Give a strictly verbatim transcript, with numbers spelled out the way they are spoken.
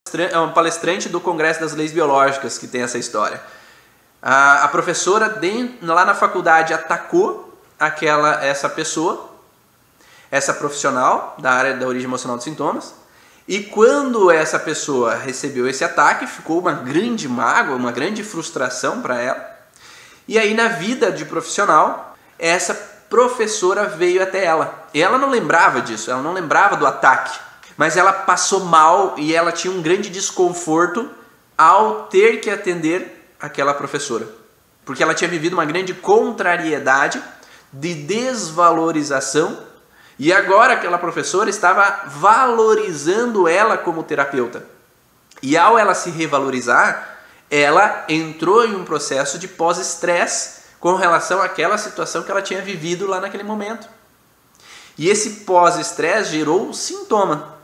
é uma palestrante do Congresso das Leis Biológicas que tem essa história. A, a professora dentro, lá na faculdade atacou aquela, essa pessoa, essa profissional da área da origem emocional dos sintomas, e quando essa pessoa recebeu esse ataque, ficou uma grande mágoa, uma grande frustração para ela. E aí na vida de profissional, essa professora veio até ela. E ela não lembrava disso, ela não lembrava do ataque, mas ela passou mal e ela tinha um grande desconforto ao ter que atender aquela professora, porque ela tinha vivido uma grande contrariedade de desvalorização e agora aquela professora estava valorizando ela como terapeuta. E ao ela se revalorizar, ela entrou em um processo de pós-estresse com relação àquela situação que ela tinha vivido lá naquele momento. E esse pós-estresse gerou um sintoma.